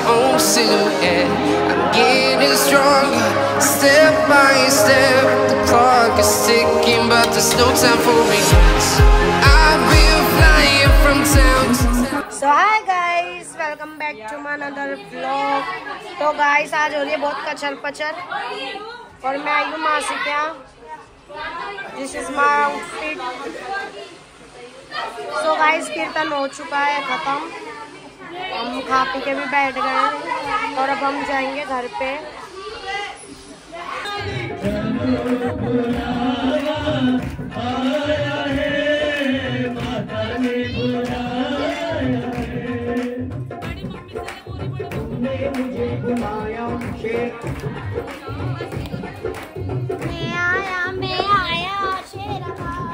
own silhouette. I'm getting stronger, step by step. The clock is ticking, but there's no time for regrets. I've been flying from town to town. So hi guys, welcome back to my another vlog. तो guys आज हो रही है बहुत कचर पचर और मैं आई हूँ मासी के यहाँ. This is my outfit. So guys कीर्तन हो चुका है खत्म. हम खा पी के भी बैठ गए और अब हम जाएंगे घर पे. मैं आया शेर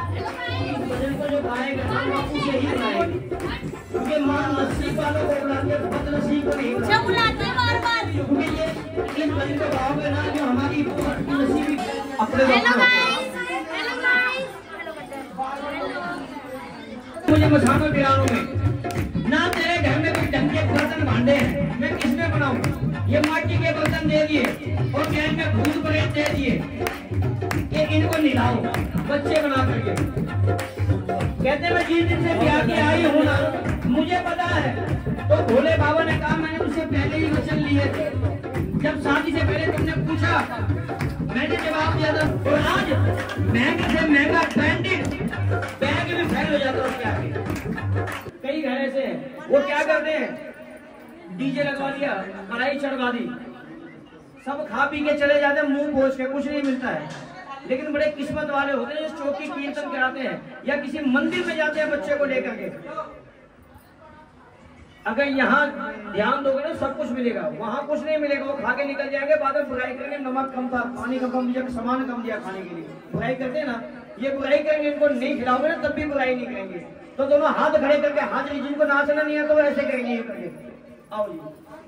मुझे मसानों वीरानों में ना तेरे घर में कोई ढंग के बर्तन भांडे हैं, मैं किसमें बनाऊं? ये माटी के बर्तन दे दिए और गैस में भूत प्रेत दे दिए कि इनको निलाओ बच्चे बना करके. कहते मैं जिस दिन से ब्याह के आई हूँ ना, मुझे पता है तो भोले बाबा ने कहा मैंने उससे पहले ही वचन लिए थे. जब शादी से पहले तुमने पूछा मैंने जवाब दिया था. और आज महंगे से महंगा ब्रांडेड बैग में फैल हो जाता है. कई घर ऐसे हैं वो क्या करते हैं, डीजे लगवा दिया, कढ़ाई चढ़वा दी, सब खा पी के चले जाते हैं मुंह पोंछ के, कुछ नहीं मिलता है. लेकिन बड़े किस्मत वाले होते हैं जो चौकी कीर्तन कराते हैं या किसी मंदिर में जाते हैं बच्चे को लेकर के. अगर यहाँ ध्यान दोगे ना सब कुछ मिलेगा, वहाँ कुछ नहीं मिलेगा. वो खा के निकल जाएंगे, बाद में बुराई करेंगे नमक कम था, पानी कम था, मुझे सामान कम दिया खाने के लिए. बुराई करते हैं ना, ये बुराई करेंगे. इनको नहीं खिलाओगे ना तब भी बुराई नहीं करेंगे. तो दोनों हाथ खड़े करके हाजिरी, जिनको नाचना नहीं है तो ऐसे करेंगे ये करके. आओ जी.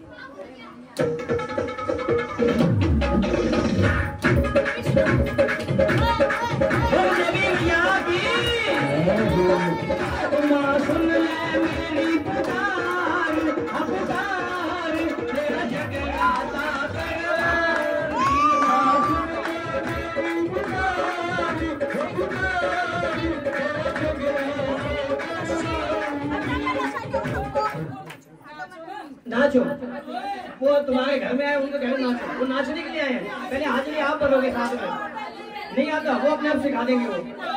सुन ले मेरी पुकार, पुकार तेरा जगराता नाचो. वो तुम्हारे घर में आए उनके घर में नाचो. वो नाचने के लिए आए हैं. पहले हाजिरी आप भरोगे साथ में. नहीं आता वो अपने आप सिखा देंगे. वो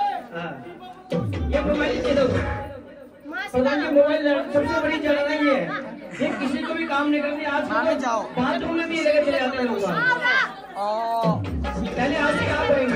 ये मोबाइल दे दो. प्रधान जी मोबाइल सबसे बड़ी जड़ नहीं है. ये किसी को भी काम नहीं करती. आज बाथरूम में भी ये लेकर चले जाते हैं लोग. पहले आज से क्या करेंगे.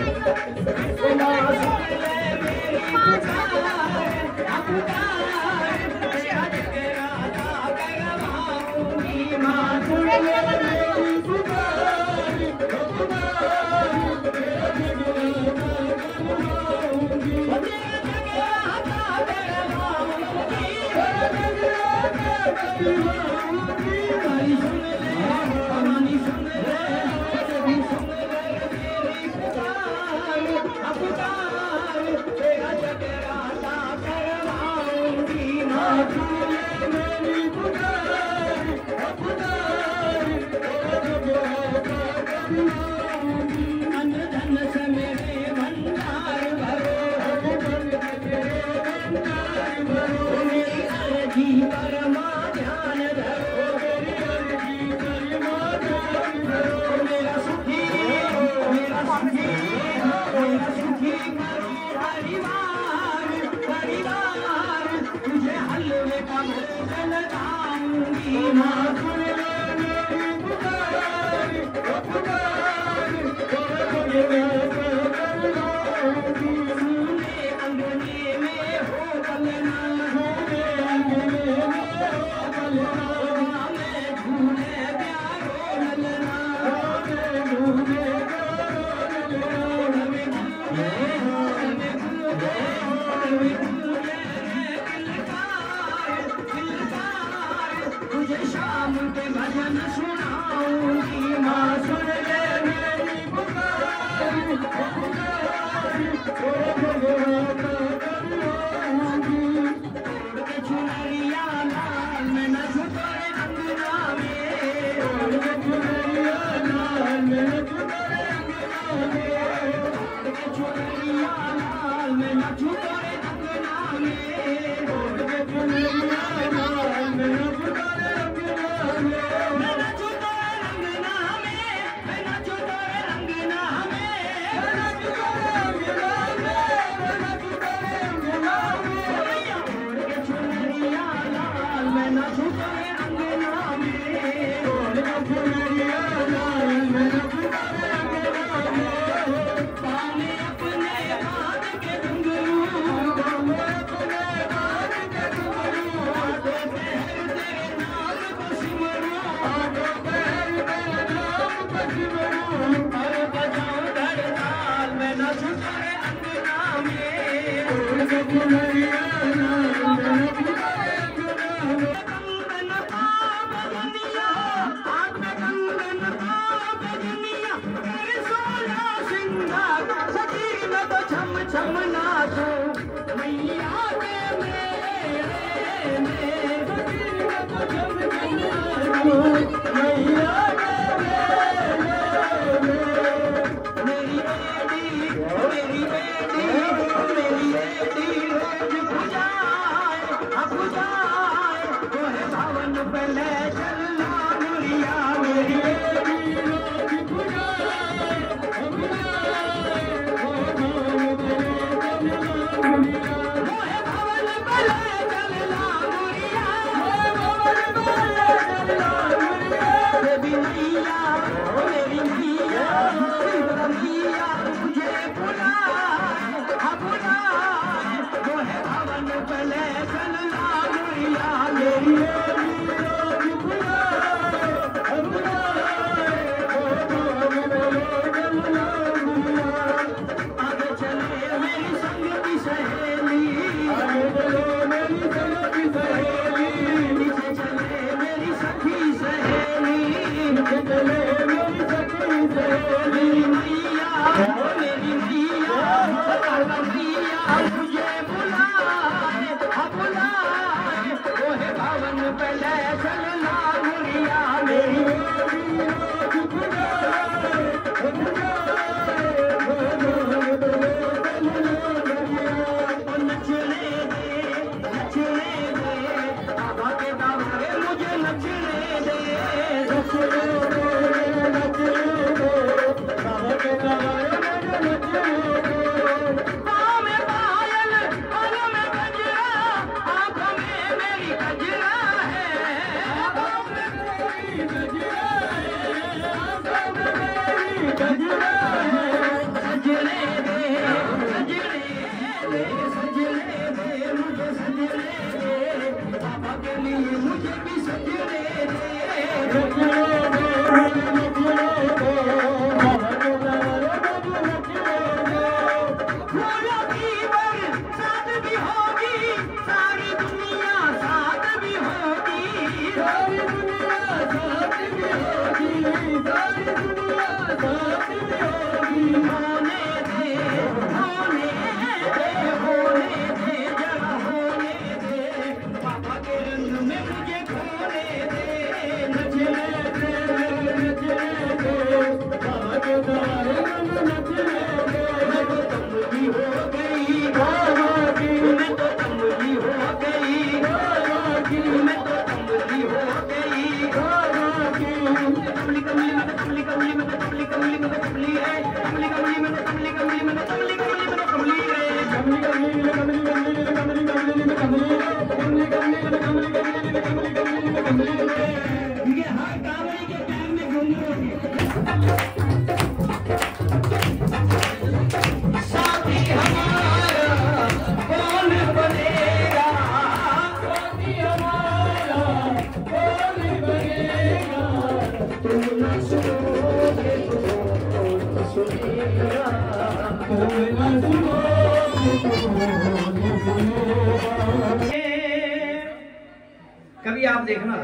कमली में तो कमली है, कमली कमली में तो कमली कमली में तो कमली कमली में तो कमली है, कमली कमली में कमली कमली में कमली कमली में कमली है, कमली कमली में कमली कमली में कमली कमली में कमली है। ये हर कांवड़ी के पैर में घुंघरू होती है। साथी हमारा कौन बनेगा, साथी हमारा कौन बनेगा, तुम न सुनोगे तो कौन सुनेगा, तुम न सुनोगे तो कौन सुनेगा। कभी आप देखना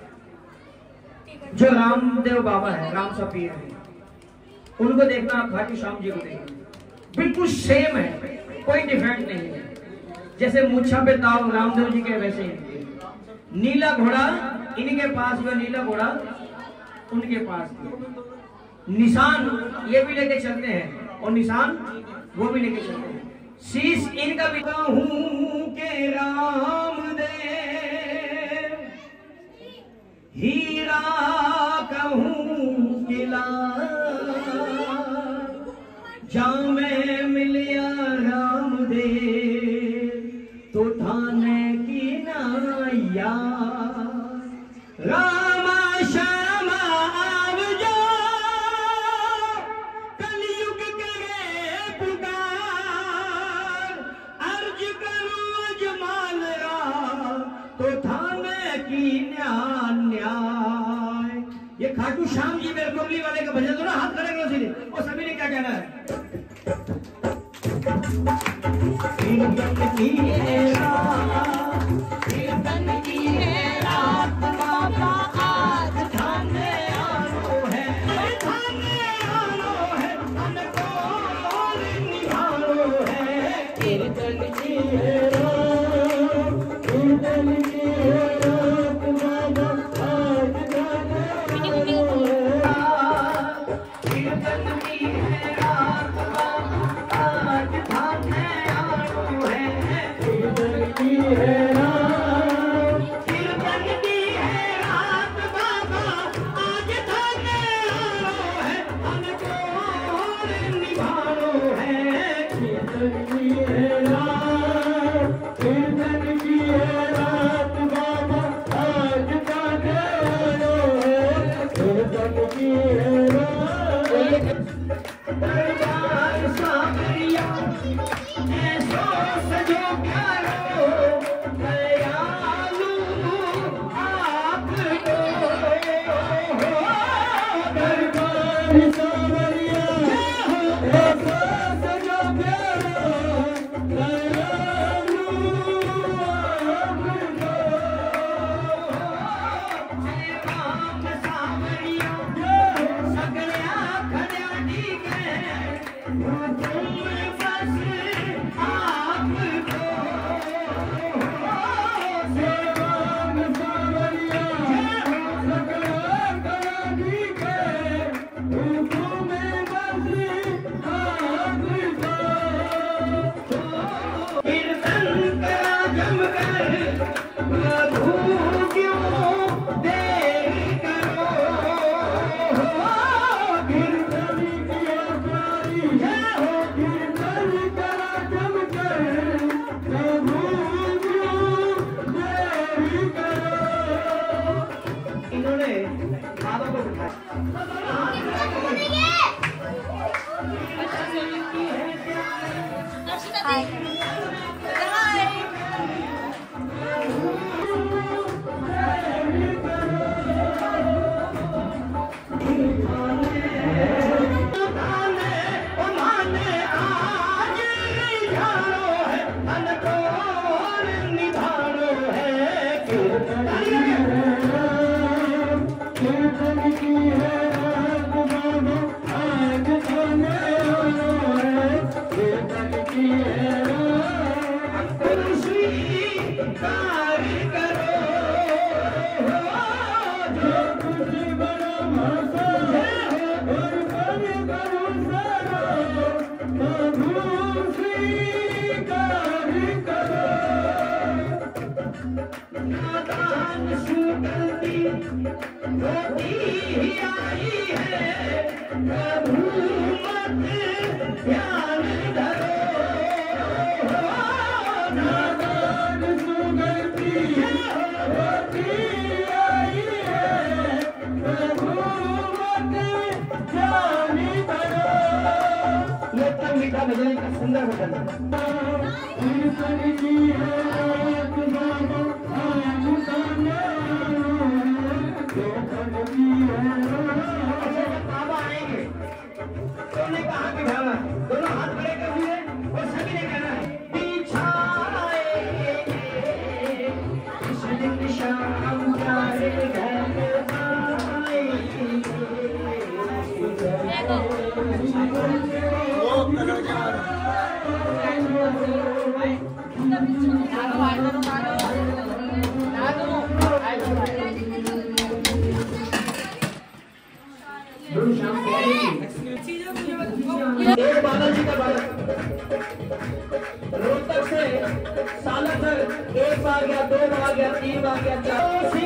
जो रामदेव बाबा है, राम सा पीर है, उनको देखना, खाटू श्याम जी को देखना, बिल्कुल सेम है, कोई डिफरेंट नहीं है। जैसे मूछा पे ताव रामदेव जी के वैसे ही। नीला घोड़ा इनके पास भी, नीला घोड़ा उनके पास भी। निशान ये भी लेके चलते हैं और निशान वो भी लेके चलते हैं। शीश इनका भी कहूं के रामदेव, हीरा कहूं कि जामे मिलिया रामदेव तो थाने की नाया, रामा श्यामा आवजो, कलयुग करे पुकार, अर्ज करो अजमाल रा तो थाने की न्याय। ये खाटू श्याम जी मेरे मुरली वाले का भजन, थोड़ा हाथ खड़े करो सीधे, और सभी ने क्या कहना है। कीर्तन की है रात बाबा आज थाने आनो है, थाने आनो है, हमको निभानो है। कीर्तन की है रात, कीर्तन की है रात बाबा आज थाने आनो है, कीर्तन की है रात बाबा आज थाने आनो है, कीर्तन की है रात, कीर्तन की है रात बाबा आज थाने आनो है, हमको निभानो है। कीर्तन की है रात, कीर्तन की है रात बाबा आज थाने आनो है, कीर्तन की है रात। दरबार सावरिया ऐसो सजो प्यारो, दयालु आपको। दरबार सावरिया ऐसो सजो प्यारो, दयालु आपको। राम सावरिया सगळ्या खड्या ठीक है, तुम बस आपको। राम सावरिया सगळ्या खड्या ठीक है, तुम बस आपको। कीर्तन करा जमकर प्रभु क्यों देर करो, कीर्तन किया प्यारी हो, कीर्तन करा जमकर प्रभु क्यों देर करो। इन्होंने बाबा को बिठाया। कीर्तन की है होती ही आई है, प्रभु मत ध्यान धरो, नादान सुगति होती आई है, प्रभु मत ध्यान धरो। ये इतना मीठा भजन, इतना सुंदर भजन। तुमने कहा कि भावा दोनों हाथ खड़े कर दिए और सभी ने कहना है बिछाए इस दिन शाम तारे घर एक बालाजी का बालक रोहतक से सालासर 1 बार गया, 2 बार गया, 3 बार गया, 4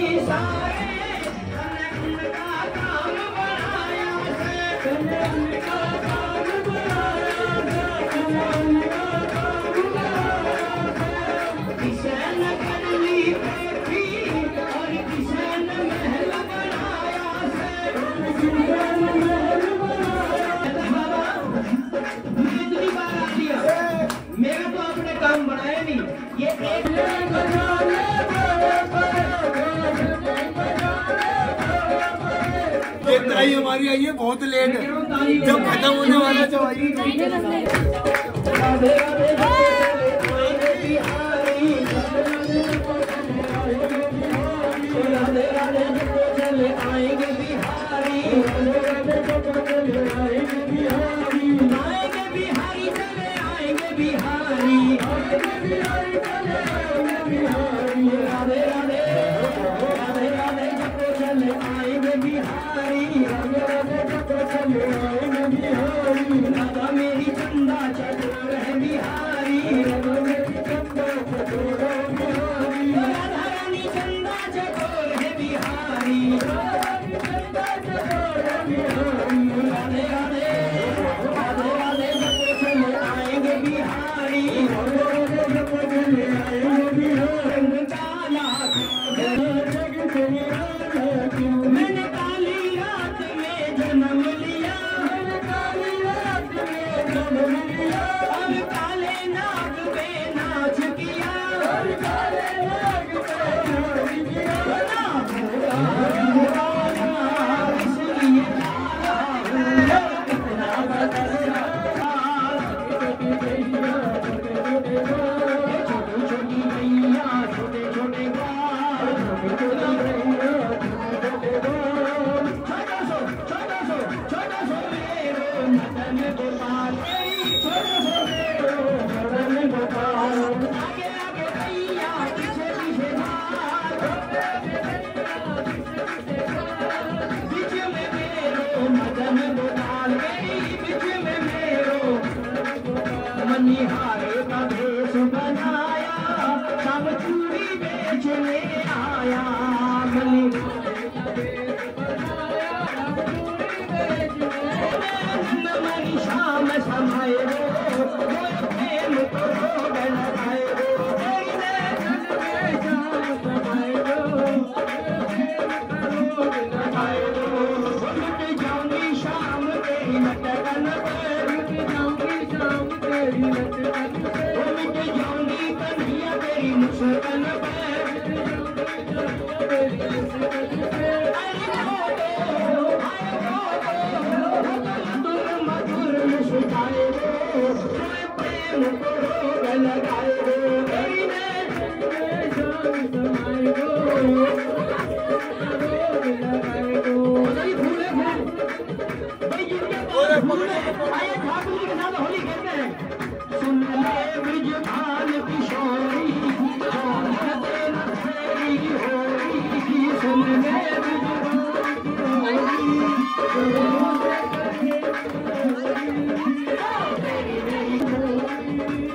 मेरा तो आपने काम बनाया नहीं। ये एक ताई हमारी आई है बहुत लेट, जब खत्म होने वाला जब आई मेरी चंदा चकोर है बिहारी, रानी चंदा चकोर है बिहारी, राधे राधे राधे राधे जब चले आएंगे बिहारी, रंग काला मैंने काली रात में जन्म लिया, अब काले नाग पे नाच किया, इसलिए कितना छोटी छोटी मैया छोटे छोटे मनिहारे का भेष बनाया, सब चूड़ी बेचने आया, मनी शाम समय प्रेम को लगाए जाऊंगी शाम तेरी लटकन जाऊंगी कन्हैया तेरी मुस्कान मधुर मुस्काए प्रेम को लगाए होली कहते हैं सुन ले ब्रिजपाल किशोरी सुन ले ब्रिजपाल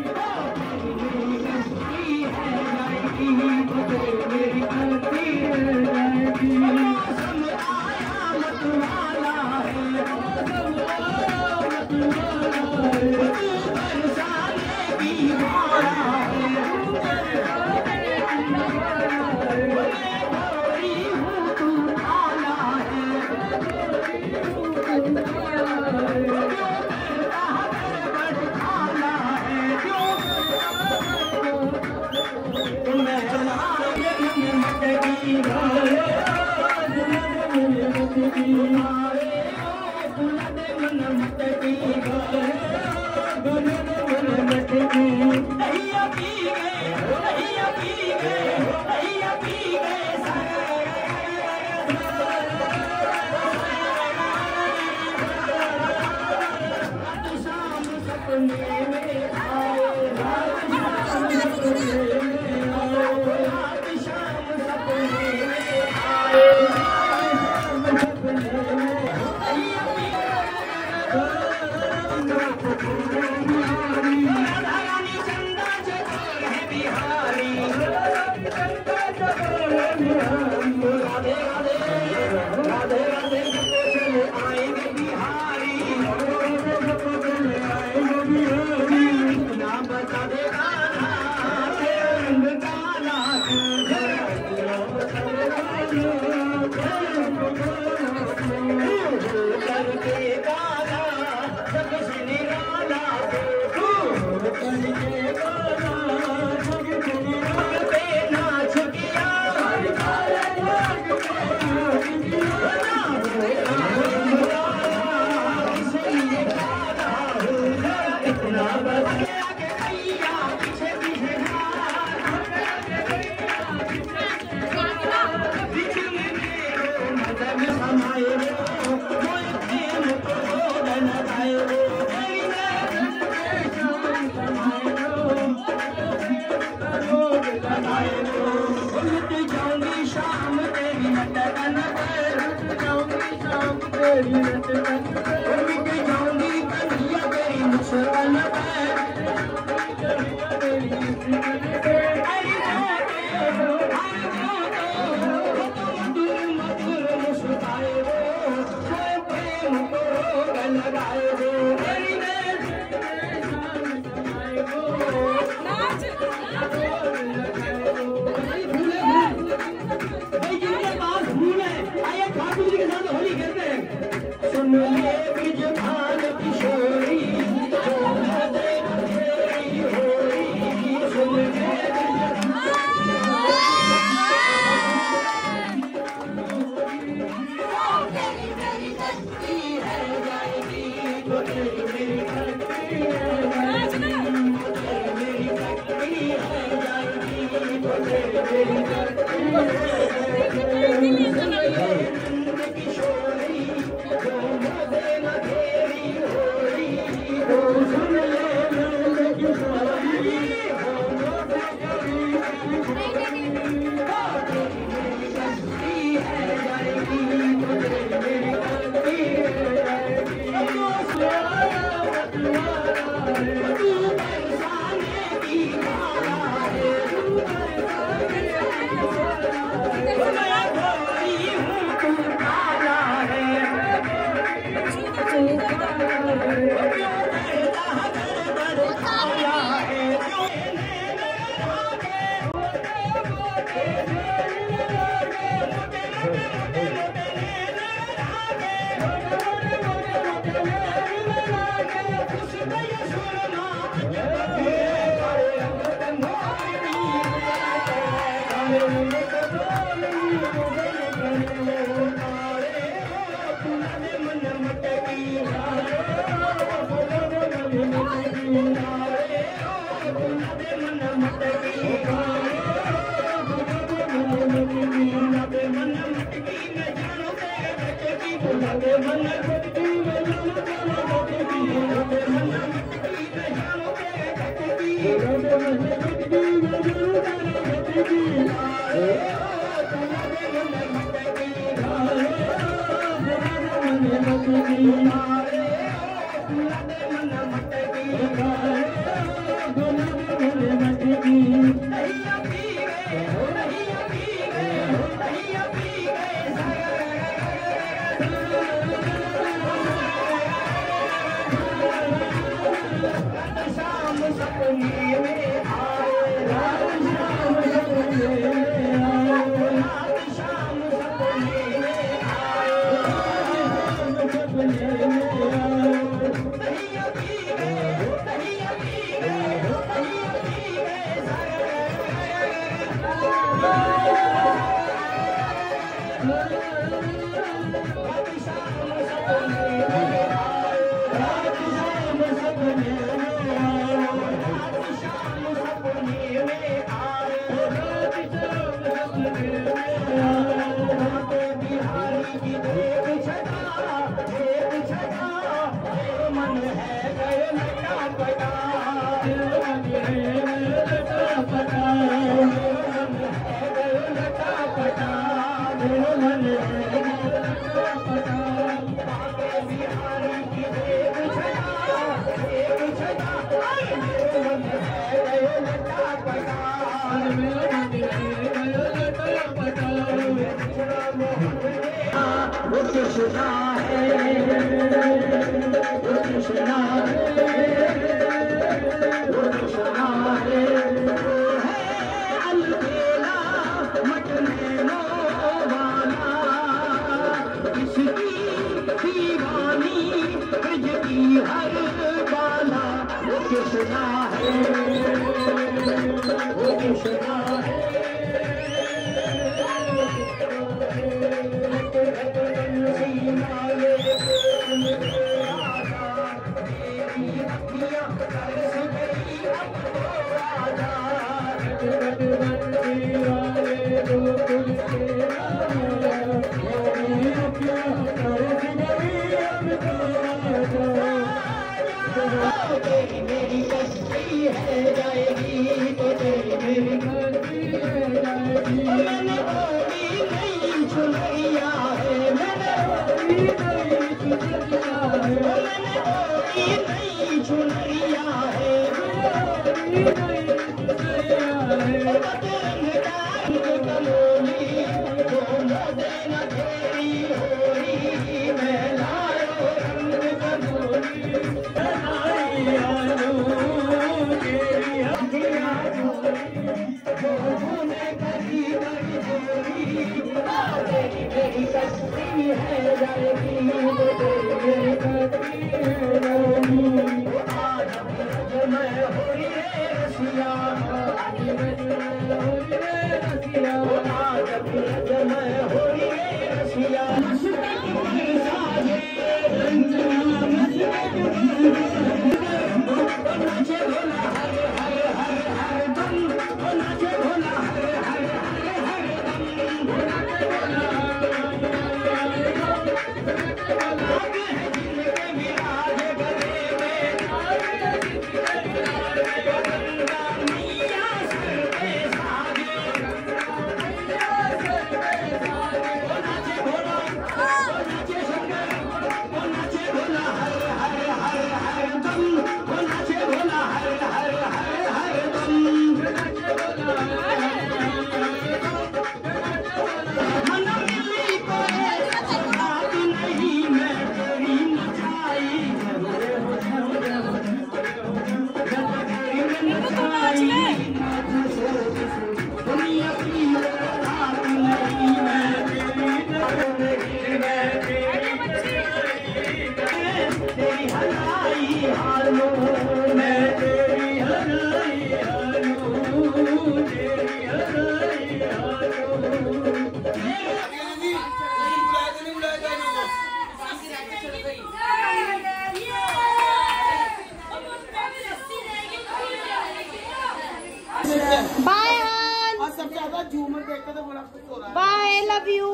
बाय, लव यू।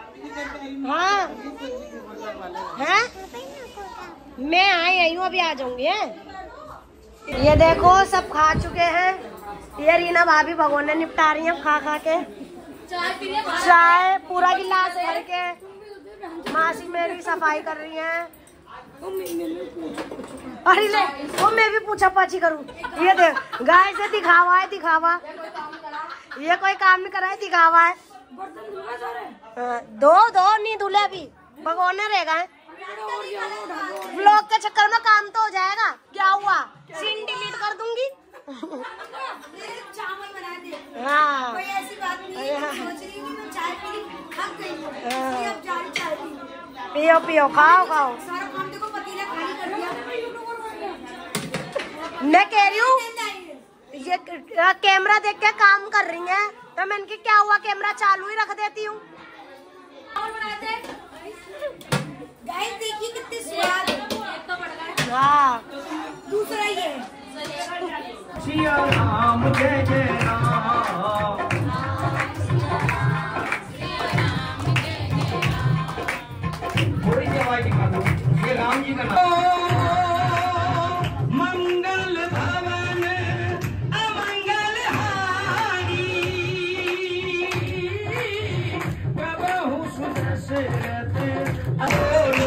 हाँ हैं? मैं आई हूँ, अभी आ जाऊंगी। ये देखो सब खा चुके हैं। ये रीना भाभी भगोने निपटा रही हैं खा खा के। चाय पूरा गिलास भर के मासी मेरी सफाई कर रही हैं। अरे ले वो मैं भी पूछा पाछी करूँ। ये देख गाय से दिखावा है, दिखावा। ये कोई काम नहीं करा है, दिखावा है। दो नहीं धुले, अभी भगोने रह गए। ब्लॉग के चक्कर में काम तो हो जाएगा। क्या हुआ, सीन डिलीट कर दूंगी। हाँ पियो पियो, खाओ खाओ। मैं कह रही हूँ ये कैमरा देख के काम कर रही है, तो मैं इनकी क्या हुआ, कैमरा चालू ही रख देती हूँ। देखिए कितनी स्वाद है। हाँ दूसरा ये सिया राम जय जय राम, थोड़ी सी आवाज दिखा दो, ये राम जी का नाम। मंगल भवन अमंगल हारी, प्रभु सुदशरथ अपोलो।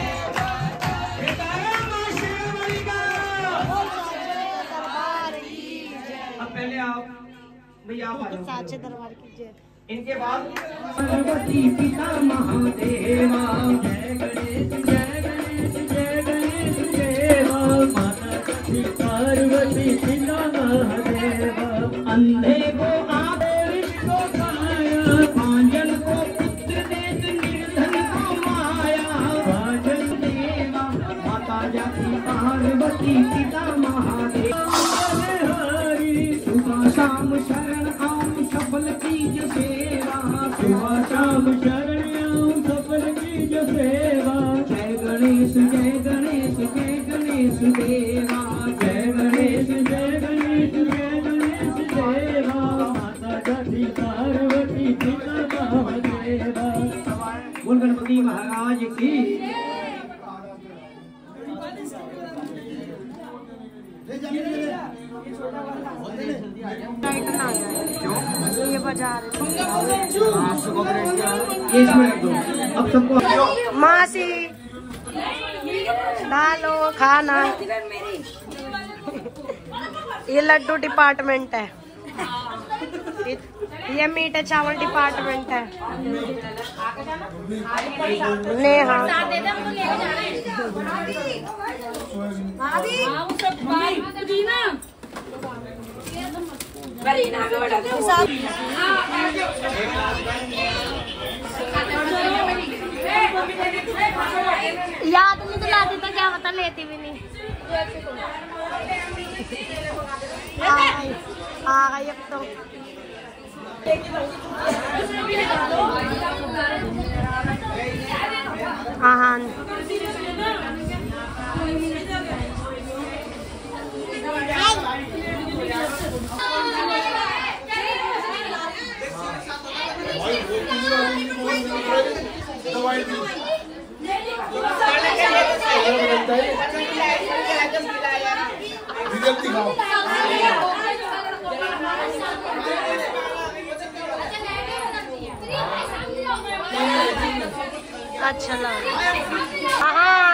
पहले आप भैया आप साचे दरबार की जय। इनके बाद पार्वती पिता महादेवा, जय गणेश जय गणेश जय गणेश देवा, माता सती पार्वती पिता महादेवा। अंधे को आदेश को खाया, भांजन को पुत्र देत, निर्धन को माया। भांजन देवा माता जाति पार्वती पिता महादेवा, सुबह शाम शरण आऊं सफल कीज सेवा, सुबह शाम शरण आऊं सफल कीज सेवा। जय गणेश जय गणेश जय गणेश देवा, जय गणेश जय गणेश जय गणेश देवा। माता जाति पार्वती पिता महादेवा। बोल गणपति महाराज की। ये बजा रहे अब सबको मासी डालो खाना। ये लड्डू डिपार्टमेंट है, ये मीठे चावल डिपार्टमेंट है। नेहा याद नहीं दिलाती तो क्या पता, लेती भी नहीं। आ गई अब तो। हाँ अच्छा लगा। हाँ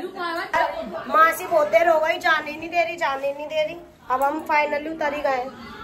मासी बहुत देर हो गई, जाने नहीं दे रही। अब हम फाइनली उतर ही गए।